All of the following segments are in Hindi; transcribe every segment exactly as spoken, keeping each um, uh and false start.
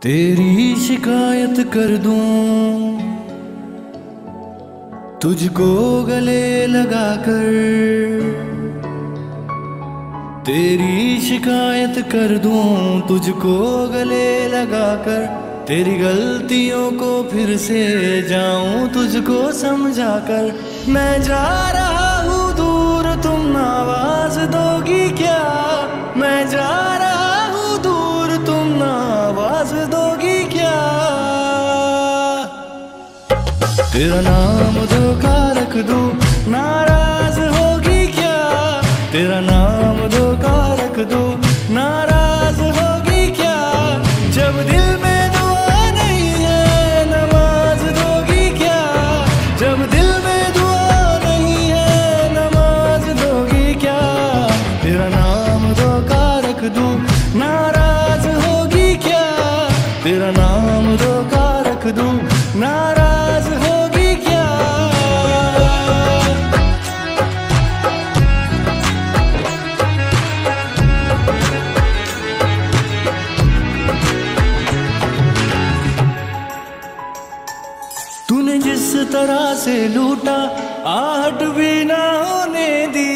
तेरी शिकायत कर दूं तुझको गले लगाकर, तेरी शिकायत कर दूं तुझको गले लगाकर, तेरी गलतियों को फिर से जाऊं तुझको समझाकर। मैं जा रहा हूँ दूर तुम आवाज दोगी क्या, मैं जा रहा हूँ दूर तुम आवाज दोगी क्या। तेरा नाम धोखा रख दूं नाराज होगी क्या, तेरा नाम धोखा रख दूं नाराज होगी क्या। जब दिल में दुआ नहीं है नमाज दोगी क्या, जब दिल में दुआ नहीं है नमाज दोगी क्या। तेरा नाम धोखा रख दूं नाराज होगी क्या, तेरा नाम धोखा रख दूं नाराज होगी क्या। तूने जिस तरह से लूटा आहट भी ना होने दी,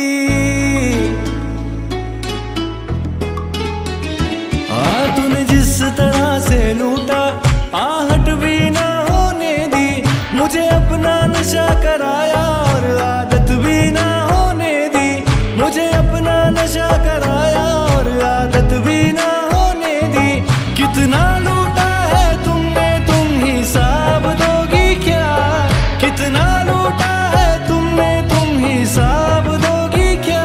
हाँ तूने जिस तरह से लूटा आहट भी ना होने दी। मुझे अपना नशा कराया और आदत भी ना होने दी, मुझे अपना नशा कराया और आदत भी ना होने दी। कितना लूटा है तुमने तुम हिसाब दोगी क्या, कितना लूटा है तुमने तुम हिसाब दोगी क्या।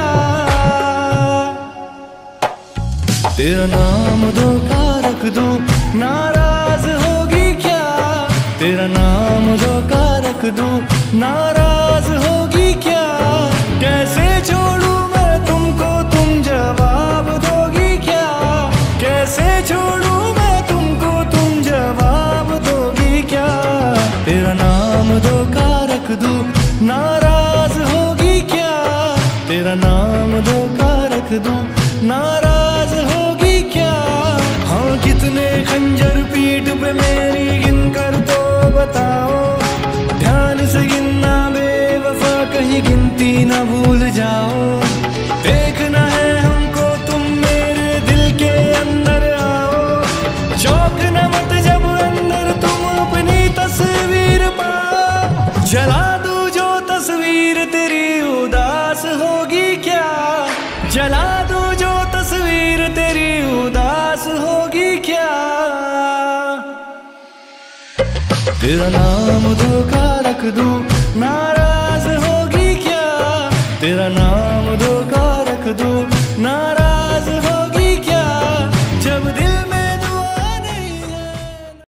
तेरा नाम धोखा रख दूं नाराज होगी क्या, तेरा नाम धोखा रख दूं नाराज होगी क्या। कैसे छोड़ूं मैं तुमको तुम जवाब दोगी क्या, कैसे छोड़ूं मैं तुमको तुम जवाब दोगी क्या। तेरा नाम धोखा रख दूं नाराज होगी क्या, तेरा नाम धोखा रख दूं नाराज होगी क्या। हाँ कितने खंजर पीठ पे मेरी गिन कर तो बताओ, ध्यान से गिनना बेवफा कहीं गिनती ना भूल जाओ। देखना है हमको तुम मेरे दिल के अंदर आओ, चौंकना मत जब अंदर तुम अपनी तस्वीर पाओ। जला दूं जो तस्वीर तेरी उदास होगी क्या, जला दूं जो तस्वीर तेरी उदास होगी क्या। तेरा नाम धोखा रख दूं नाराज होगी क्या, तेरा नाम धोखा रख दूं नाराज